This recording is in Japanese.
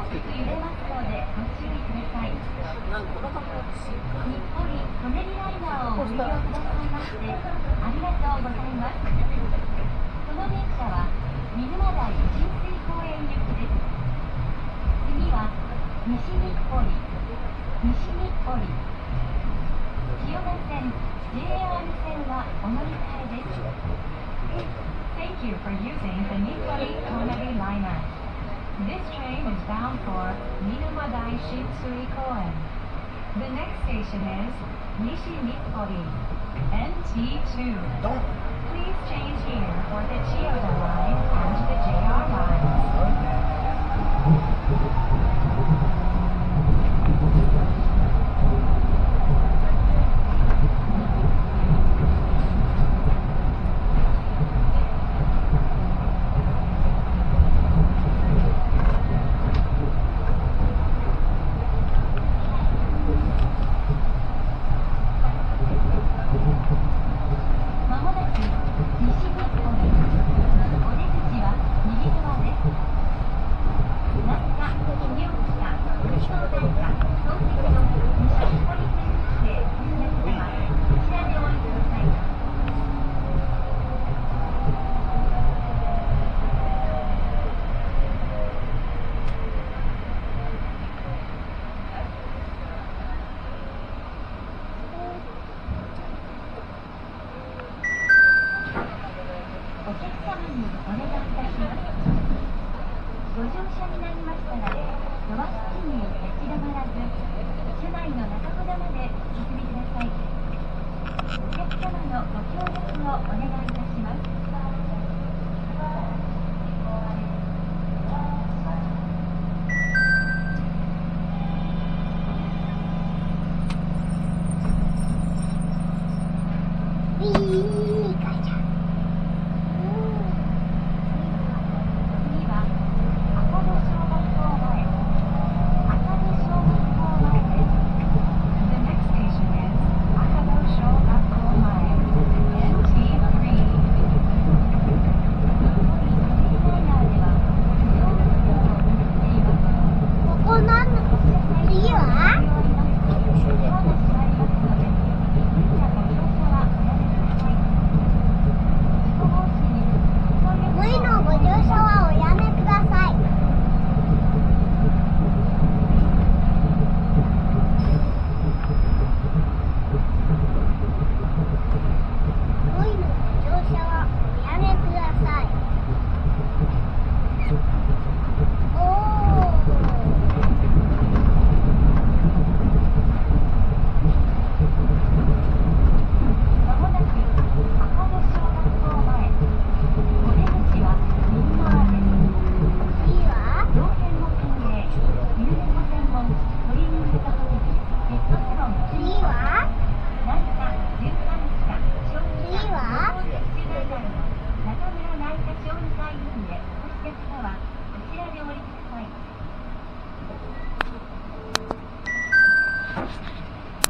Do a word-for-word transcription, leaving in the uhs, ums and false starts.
揺れますのでご注意ください。日暮里・舎人ライナーをご利用くださいましてありがとうございます。この電車は水間台親水公園行きです。次は西日暮里、西日暮里、千代田線、ジェイアール 線はお乗り換えです。Thank you for using the Nippori-Tonari liner. This train is bound for Minumadai Shinsui Koen. The next station is Nishi Nippori, N T two. Please change here for the Chiyoda line and the J R lines. ご乗車になりましたら、ドア付近に立ち止まらず、車内の中ほどまでお進みください。お客様のご協力をお願いします。